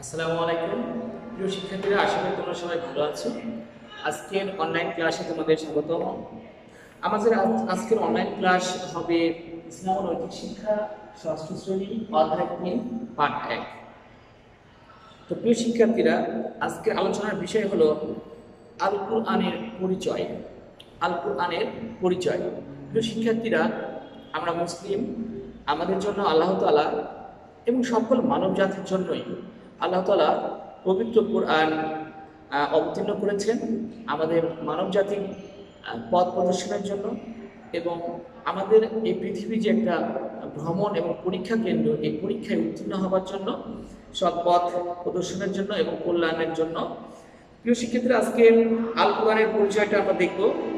আসসালামু আলাইকুম প্রিয় শিক্ষার্থীরা, আশা করি তোমরা সবাই ভালো আছো। আজকের অনলাইন ক্লাসে তোমাদের স্বাগতম। আমাদের আজকের অনলাইন ক্লাস হবে ইসলাম ও নৈতিক শিক্ষা, ষষ্ঠ শ্রেণী, অধ্যায় ৩, পাঠ ১। তো প্রিয় শিক্ষার্থীরা, আজকের আলোচনার বিষয় হলো আল কুরআনের পরিচয়। আল কুরআনের পরিচয়। প্রিয় শিক্ষার্থীরা, আমরা মুসলিম। আমাদের জন্য আল্লাহ তাআলা এবং সকল মানব জাতির জন্যই আল্লাহ তাআলা পবিত্র কুরআন অবতীর্ণ করেছেন আমাদের মানব জাতির পথ প্রদর্শনের জন্য, এবং আমাদের এই পৃথিবী যে একটা ভ্রমণ এবং পরীক্ষা কেন্দ্র, এই পরীক্ষায় উত্তীর্ণ হওয়ার জন্য, সৎ পথ প্রদর্শনের জন্য এবং কল্যাণের জন্য। প্রিয় শিক্ষার্থীরা, আজকে আল কুরআনের পরিচয়টা আমরা দেখব।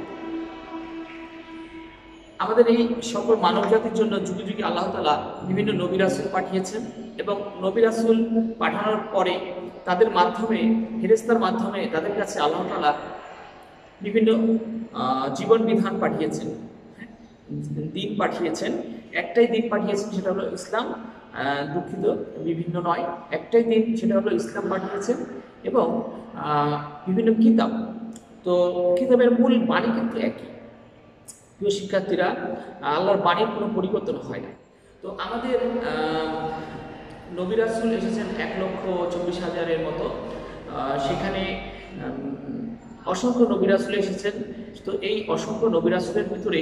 আমাদের এই সকল মানব জাতির জন্য যুগে যুগে আল্লাহ তাআলা বিভিন্ন নবী রাসূল পাঠিয়েছেন, এবং নবী রাসূল পাঠানোর পরে তাদের মাধ্যমে, ফেরেশতার মাধ্যমে তাদের কাছে আল্লাহ তাআলা বিভিন্ন জীবন বিধান পাঠিয়েছেন, দিন পাঠিয়েছেন। একটাই দিন পাঠিয়েছেন, সেটা হলো ইসলাম। দুঃখিত, বিভিন্ন নয়, একটাই দিন, সেটা হলো ইসলাম পাঠিয়েছেন, এবং বিভিন্ন কিতাব। তো কিতাবের মূল বাণী কিন্তু একই। প্রিয় শিক্ষার্থীরা, আল্লাহর বাণীর কোনো পরিবর্তন হয় না। তো আমাদের নবী রাসূল এসেছেন 1,24,000-এর মতো। সেখানে অসংখ্য নবী রাসূল এসেছেন। তো এই অসংখ্য নবী রাসূলের ভিতরে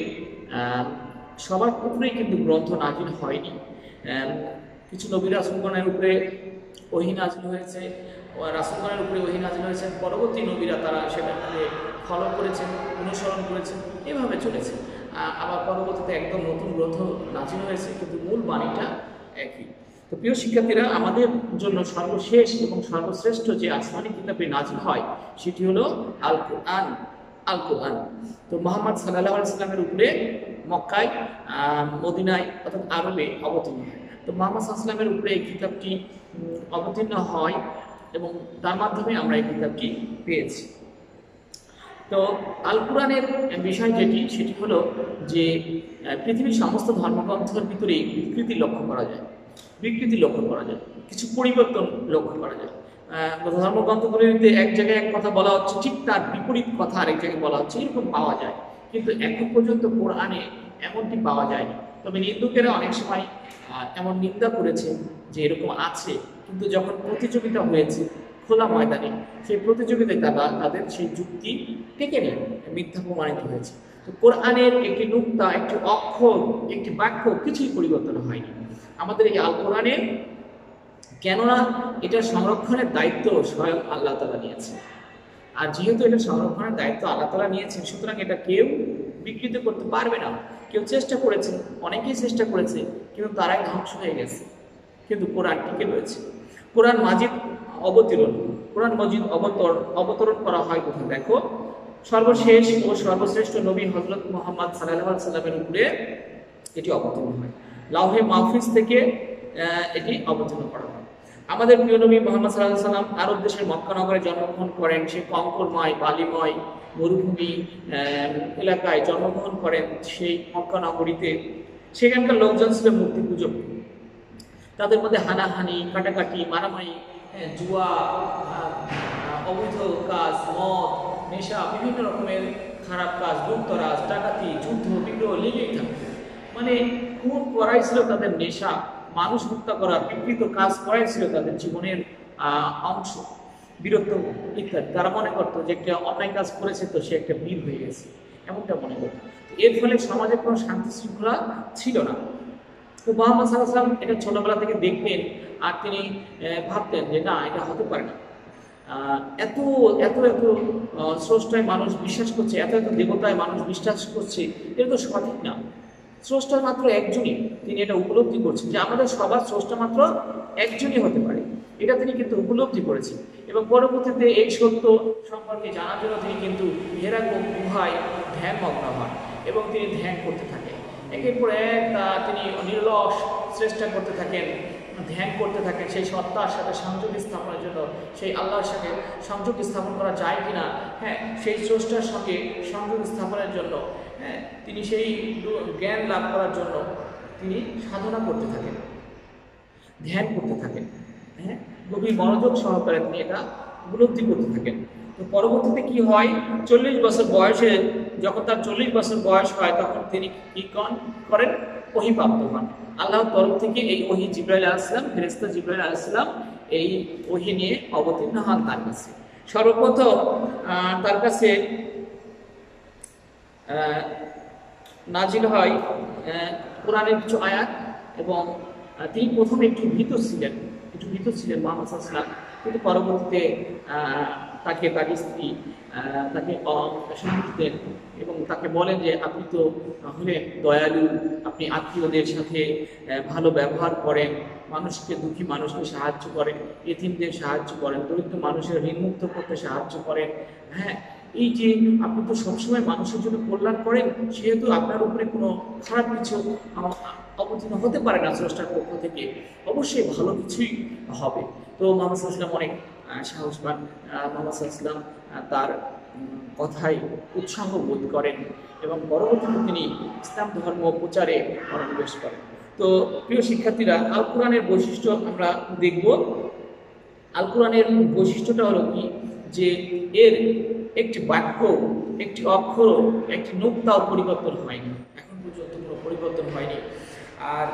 সবার উপরেই কিন্তু গ্রন্থ নাজিল হয়নি। কিছু নবী রাসূলগণের উপরে ওহী নাজিল হয়েছে, রাসূলগণের উপরে ওহী নাজিল হয়েছে, পরবর্তী নবীরা তারা সেটাকে ফলো করেছেন, অনুসরণ করেছেন, এভাবে চলেছে। আবার পরবর্তীতে একদম নতুন গ্রন্থ নাজিল হয়েছে, কিন্তু মূল বাণীটা একই। তো প্রিয় শিক্ষার্থীরা, আমাদের জন্য সর্বশেষ এবং সর্বশ্রেষ্ঠ যে আসমানি কিতাবে নাজিল হয়, সেটি হলো আল কুরআন। আল কুরআন তো মুহাম্মদ সাল্লাল্লাহু আলাইহি ওয়াসাল্লামের উপরে মক্কায়, মদিনায় অর্থাৎ আরবে অবতীর্ণ হয়। তো মুহাম্মদ সাল্লাল্লাহু আলাইহি ওয়াসাল্লামের উপরে এই কিতাবটি অবতীর্ণ হয়, এবং তার মাধ্যমে আমরা এই কিতাবটি পেয়েছি। তো আল কুরআনের বিষয় যেটি, সেটি হলো যে পৃথিবীর সমস্ত ধর্মগ্রন্থের ভিতরেই বিকৃতি লক্ষ্য করা যায়। বিকৃতি লক্ষ্য করা যায়, কিছু পরিবর্তন লক্ষ্য করা যায়। ধর্মগ্রন্থগুলিতে এক জায়গায় এক কথা বলা হচ্ছে, ঠিক তার বিপরীত কথা আরেক জায়গায় বলা হচ্ছে, এরকম পাওয়া যায়। কিন্তু এখন পর্যন্ত কোরআনে এমনটি পাওয়া যায়নি। তবে নিন্দুকেরা অনেক সময় এমন নিন্দা করেছে যে এরকম আছে, কিন্তু যখন প্রতিযোগিতা হয়েছে খোলা ময়দানে, সেই প্রতিযোগিতায় তাদের সেই যুক্তি টেকে নেই, মিথ্যা প্রমাণিত হয়েছে। তো কোরআনের একটি নুক্তা, একটি অক্ষর, একটি বাক্য কিছুই পরিবর্তন হয়নি আমাদের এই আল কোরআনে, কেননা এটা সংরক্ষণের দায়িত্ব স্বয়ং আল্লাহ তাআলা নিয়েছেন। আর যেহেতু এটা সংরক্ষণের দায়িত্ব আল্লাহ তাআলা নিয়েছেন, সুতরাং এটা কেউ বিকৃত করতে পারবে না। কেউ চেষ্টা করেছে, অনেকেই চেষ্টা করেছে, কিন্তু তারাই ধ্বংস হয়ে গেছে। কিন্তু কোরআন টিকে রয়েছে। কোরআন মাজিদ অবতরণ, কোরআন মাজিদ অবতরণ করা হয় কোথায়? দেখো, সর্বশেষ ও সর্বশ্রেষ্ঠ নবী হযরত মুহাম্মদ সাল্লাল্লাহু আলাইহি ওয়াসাল্লামের উপরে এটি অবতীর্ণ হয়। লাউহে মাহফুজ থেকে এটি অবতীর্ণ করা হয়। আমাদের প্রিয় নবী মুহাম্মদ সাল্লাল্লাহু আলাইহি ওয়াসাল্লাম আরব দেশের মক্কা নগরে জন্মগ্রহণ করেন। সেই কঙ্করময়, বালিময়, মরুভূমি এলাকায় জন্মগ্রহণ করেন, সেই মক্কা নগরীতে। সেখানকার লোকজন ছিল মূর্তি পূজক। তাদের মধ্যে হানাহানি, কাটাকাটি, মারামারি, জুয়া, অবৈধ কাজ, মদ, নেশা, বিভিন্ন রকমের খারাপ কাজ, লুটতরাজ, ডাকাতি, যুদ্ধ, বিগ্রহ লেগেই থাকতো। মানে খুন করাই ছিল তাদের নেশা, মানুষ হত্যা করা, বিকৃত কাজ করাই ছিল তাদের জীবনের অংশ, বীরত্ব ইত্যাদি। তারা মনে করতো যে একটা অন্যায় কাজ করেছে, তো সে একটা বীর হয়ে গেছে, এমনটা মনে করতো। এর ফলে সমাজে কোনো শান্তি শৃঙ্খলা ছিল না। তো মুহাম্মদ সাল্লাল্লাহু আলাইহি ওয়াসাল্লাম এটা ছোটবেলা থেকে দেখতেন, আর তিনি ভাবতেন যে না, এটা হতে পারে না। এত এত এত স্রষ্টায় মানুষ বিশ্বাস করছে, এত এত দেবতায় মানুষ বিশ্বাস করছে, এটা তো সঠিক না। স্রষ্টা মাত্র একজনই। তিনি এটা উপলব্ধি করছেন যে আমাদের সবার স্রষ্টা মাত্র একজনই হতে পারে। এটা তিনি কিন্তু উপলব্ধি করেছেন, এবং পরবর্তীতে এই সত্য সম্পর্কে জানার জন্য তিনি কিন্তু হেরা গুহায় ধ্যানমগ্ন হন, এবং তিনি ধ্যান করতে থাকেন। একের পর এক তিনি নিরলস চেষ্টা করতে থাকেন, ধ্যান করতে থাকেন সেই সত্তার সাথে সংযোগ স্থাপনের জন্য, সেই আল্লাহর সাথে সংযোগ স্থাপন করা যায় কিনা, সেই স্রষ্টার সঙ্গে সংযোগ স্থাপনের জন্য, তিনি সেই জ্ঞান লাভ করার জন্য তিনি সাধনা করতে থাকেন, ধ্যান করতে থাকেন। হ্যাঁ, গভীর মনোযোগ সহকারে তিনি এটা উপলব্ধি করতে থাকেন। তো পরবর্তীতে কি হয়, 40 বছর বয়সে, যখন তার 40 বছর বয়স হয় তখন তিনি কি করেন, ওহীপ্রাপ্ত হন। আল্লাহর তরফ থেকে এই ওহী জিবরাইল আলাইহিস সালাম, ফেরেশতা জিবরাইল আলাইহিস সালাম এই ওহী নিয়ে অবতীর্ণ হন তার কাছে। সর্বপ্রথম তার কাছে নাজিল হয় কোরআনের কিছু আয়াত, এবং তিনি প্রথমে একটু ভীত ছিলেন মুহাম্মদ সাল্লাল্লাহু আলাইহি ওয়াসাল্লাম, কিন্তু পরবর্তীতে তাকে তার স্ত্রী তাকে সাহস দেন এবং তাকে বলেন যে আপনি তো হলেন দয়ালু, আপনি আত্মীয়দের সাথে ভালো ব্যবহার করেন, মানুষকে, দুঃখী মানুষকে সাহায্য করেন, এতিমদের সাহায্য করেন, দরিদ্র মানুষের ঋণমুক্ত করতে সাহায্য করেন। হ্যাঁ, এই যে আপনি তো সবসময় মানুষের জন্য কল্যাণ করেন, সেহেতু আপনার উপরে কোনো খারাপ কিছু অবতীর্ণ হতে পারে না স্রষ্টার পক্ষ থেকে, অবশ্যই ভালো কিছুই হবে। তো মুহাম্মদ সাল্লাল্লাহু আলাইহি ওয়াসাল্লাম অনেক সাহস পান, মুহাম্মদ সাল্লাল্লাহু আলাইহি ওয়াসাল্লাম তার কথায় উৎসাহ বোধ করেন এবং পরবর্তীতে তিনি ইসলাম ধর্ম প্রচারে মনোনিবেশ করেন। তো প্রিয় শিক্ষার্থীরা, আল কোরআনের বৈশিষ্ট্য আমরা দেখব। আল কোরআনের বৈশিষ্ট্যটা হলো কি, যে এর একটি বাক্য, একটি অক্ষর, একটি নুক্তাও পরিবর্তন হয়নি, এখন পর্যন্ত কোনো পরিবর্তন হয়নি। আর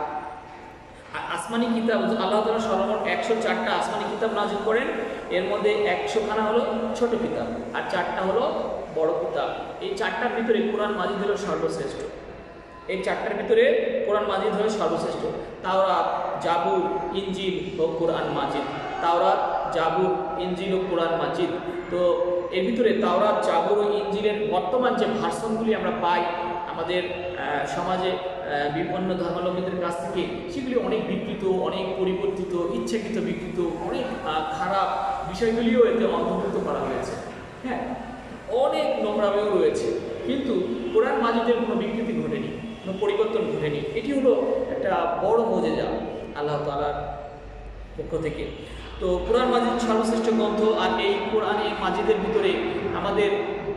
আসমানি কিতাব, আল্লাহ তাআলা সর্বমোট 104টা আসমানি কিতাব নাযিল করেন, এর মধ্যে 100খানা হলো ছোট কিতাব আর 4টা হলো বড় কিতাব। এই 4টার ভিতরে কোরআন মাজিদ হলো সর্বশ্রেষ্ঠ। এই 4টার ভিতরে কোরআন মাজিদ হলো সর্বশ্রেষ্ঠ। তাওরাত, জাবুর, ইনজিল ও কোরআন মাজিদ। তাওরাত, জাবুর, ইনজিল ও কোরআন মাজিদ। তো এর ভিতরে তাওরাত, জাবুর ও ইনজিলের বর্তমান যে ভার্সনগুলি আমরা পাই আমাদের সমাজে বিভিন্ন ধর্মাবলম্বীদের কাছ থেকে, সেগুলি অনেক বিকৃত, অনেক পরিবর্তিত, ইচ্ছাকৃত বিকৃত, অনেক খারাপ বিষয়গুলিও এতে অন্তর্ভুক্ত করা হয়েছে। হ্যাঁ, অনেক নোংরামিও রয়েছে, কিন্তু কোরআন মাজিদের কোনো বিকৃতি ঘটেনি, কোনো পরিবর্তন ঘটেনি। এটি হলো একটা বড় মুজিজা আল্লাহ তাআলার পক্ষ থেকে। তো কোরআন মাজিদ সর্বশ্রেষ্ঠ গ্রন্থ। আর এই কোরআন মাজিদের ভিতরে আমাদের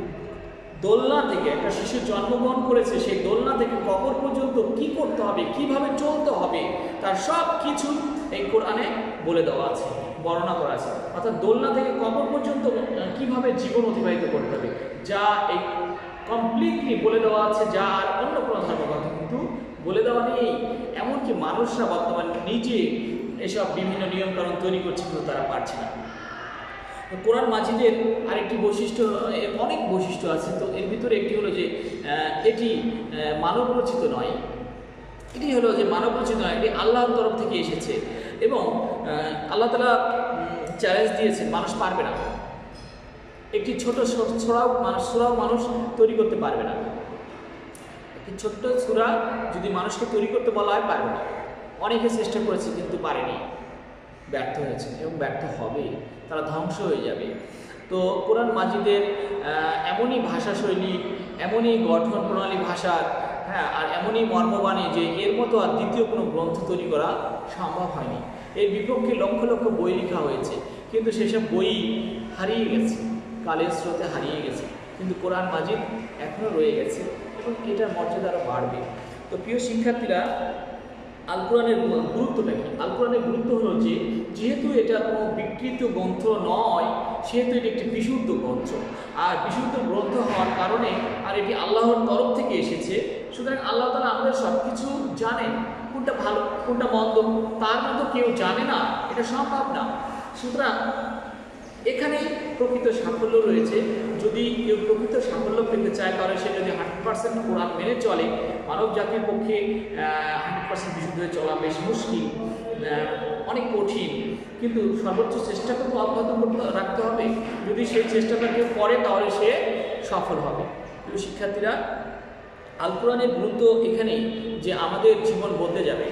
দোলনা থেকে, একটা শিশু জন্মগ্রহণ করেছে, সেই দোলনা থেকে কবর পর্যন্ত কি করতে হবে, কিভাবে চলতে হবে, তার সব কিছু এই কোরআনে বলে দেওয়া আছে, বর্ণনা করা আছে। অর্থাৎ দোলনা থেকে কবর পর্যন্ত কিভাবে জীবন অতিবাহিত করতে হবে, যা এই কমপ্লিটলি বলে দেওয়া আছে, যা আর অন্য কোনো ধর্মগ্রন্থ কিন্তু বলে দেওয়া নেই। এমনকি মানুষরা বর্তমানে নিজে এসব বিভিন্ন নিয়মকানুন তৈরি করছে, কিন্তু তারা পারছে না। কোরআন মাজিদের আরেকটি বৈশিষ্ট্য, অনেক বৈশিষ্ট্য আছে। তো এর ভিতরে একটি হলো যে এটি মানব রচিত নয়। এটি হলো যে মানব রচিত নয়, এটি আল্লাহর তরফ থেকে এসেছে এবং আল্লাহ তাআলা চ্যালেঞ্জ দিয়েছেন, মানুষ পারবে না। একটি ছোট সূরাও মানুষ তৈরি করতে পারবে না। একটি ছোট্ট সূরা যদি মানুষকে তৈরি করতে বলা হয়, পারবে না। অনেকে চেষ্টা করেছে কিন্তু পারেনি, ব্যর্থ হয়েছে এবং ব্যর্থ হবে, তারা ধ্বংস হয়ে যাবে। তো কোরআন মাজিদের এমনই ভাষাশৈলী, এমনই গঠন প্রণালী ভাষার, হ্যাঁ, আর এমনই মর্মবাণী যে এর মতো আর দ্বিতীয় কোনো গ্রন্থ তৈরি করা সম্ভব হয়নি। এর বিপক্ষে লক্ষ লক্ষ বই লেখা হয়েছে, কিন্তু সেসব বই হারিয়ে গেছে, কালের স্রোতে হারিয়ে গেছে, কিন্তু কোরআন মাজিদ এখনও রয়ে গেছে এবং এটার মর্যাদা আরও বাড়বে। তো প্রিয় শিক্ষার্থীরা, আল কোরআনের গুরুত্বটা কি? আল কোরআনের গুরুত্ব হলো যে যেহেতু এটা কোনো বিকৃত গ্রন্থ নয়, সেহেতু এটি একটি বিশুদ্ধ গ্রন্থ। আর বিশুদ্ধ গ্রন্থ হওয়ার কারণে, আর এটি আল্লাহর তরফ থেকে এসেছে, সুতরাং আল্লাহ তাআলা আমাদের সব কিছু জানেন, কোনটা ভালো কোনটা মন্দ তার মতো কেউ জানে না, এটা সম্ভব না। সুতরাং এখানে প্রকৃত সাফল্য রয়েছে। যদি কেউ প্রকৃত সাফল্য পেতে চায়, তাহলে সে যদি 100% কোরআন মেনে চলে, মানব জাতির পক্ষে 100% বিশুদ্ধ হয়ে চলা বেশ মুশকিল, অনেক কঠিন, কিন্তু সর্বোচ্চ চেষ্টাটুকু অব্যাহত রাখতে হবে। যদি সেই চেষ্টাটা কেউ করে, তাহলে সে সফল হবে। প্রিয় শিক্ষার্থীরা, আল কোরআনের গুরুত্ব এখানেই যে আমাদের জীবন বদলে যাবে,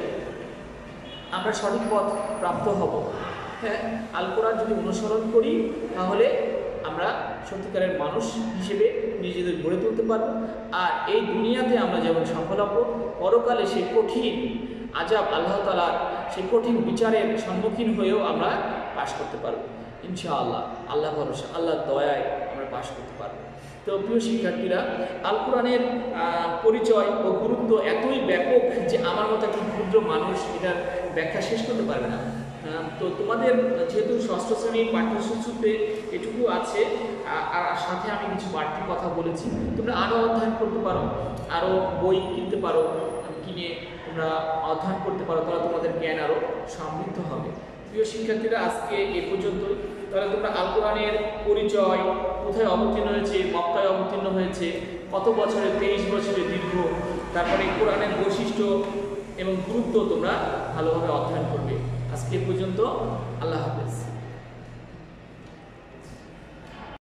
আমরা সঠিক পথ প্রাপ্ত হব। হ্যাঁ, আল কোরআন যদি অনুসরণ করি, তাহলে আমরা সত্যিকারের মানুষ হিসেবে নিজেদের গড়ে তুলতে পারব। আর এই দুনিয়াতে আমরা যেমন সফল হব, পরকালে সেই কঠিন আযাব, আল্লাহ তাআলার সেই কঠিন বিচারের সম্মুখীন হয়েও আমরা পাশ করতে পারব ইনশাআল্লাহ। আল্লাহ ভরসা, আল্লাহর দয়ায় আমরা পাশ করতে পারব। তো প্রিয় শিক্ষার্থীরা, আল কোরআনের পরিচয় ও গুরুত্ব এতই ব্যাপক যে আমার মতো একজন ক্ষুদ্র মানুষ এটার ব্যাখ্যা শেষ করতে পারবে না। তো তোমাদের যেহেতু ষষ্ঠ শ্রেণীর পাঠ্যসূচিতে এটুকু আছে, আর সাথে আমি কিছু বাড়তি কথা বলেছি, তোমরা আরও অধ্যয়ন করতে পারো, আরও বই কিনতে পারো, কিনে তোমরা অধ্যয়ন করতে পারো, তাহলে তোমাদের জ্ঞান আরও সমৃদ্ধ হবে। প্রিয় শিক্ষার্থীরা, আজকে এ পর্যন্তই। তাহলে তোমরা আল কোরআনের পরিচয়, কোথায় অবতীর্ণ হয়েছে, মক্কায় অবতীর্ণ হয়েছে, কত বছরে, 23 বছরে দীর্ঘ, তারপরে কোরআনের বৈশিষ্ট্য এবং গুরুত্ব তোমরা ভালোভাবে অধ্যয়ন করবে। আজকে এ পর্যন্ত। আল্লাহ হাফেজ।